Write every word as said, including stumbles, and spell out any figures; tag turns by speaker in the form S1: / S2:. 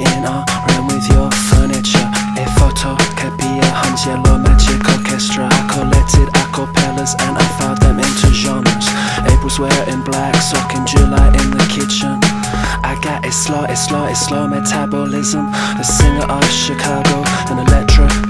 S1: in a room with your furniture. A photocopier hums yellow magic orchestra. I collected acapellas and I filed them into genres. April's wearing black sock in July in the kitchen. I got a slow, a slow, a slow metabolism. The singer of Chicago, an electro